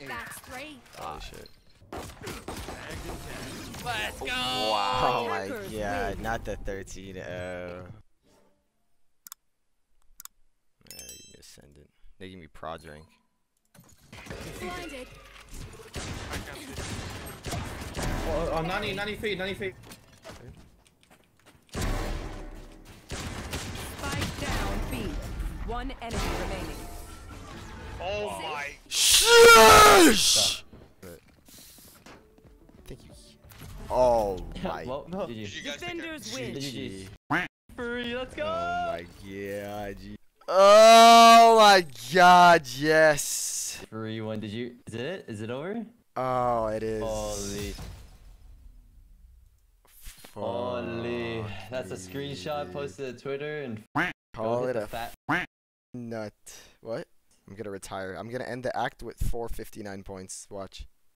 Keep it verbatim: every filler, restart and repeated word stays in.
That's three. Oh shit. Let's go! Wow. Oh my Hackers god, win. not the thirteen. Oh. They give me ascendant. They give me prod rank. Blinded. Oh, oh, ninety, ninety feet, ninety feet. Spike down B. One enemy remaining. Oh my. Shush! Thank you. Oh my. Well, No. G G. Did you guys take care? Defenders win. G G. Free, let's go! Oh my god. Oh my god, yes. Free one, did you? Is it it? Is it over? Oh, it is. Holy. Holy. That's a screenshot posted to Twitter and Call go it hit a the fat. nut. What? I'm gonna retire. I'm gonna end the act with four fifty-nine points. Watch.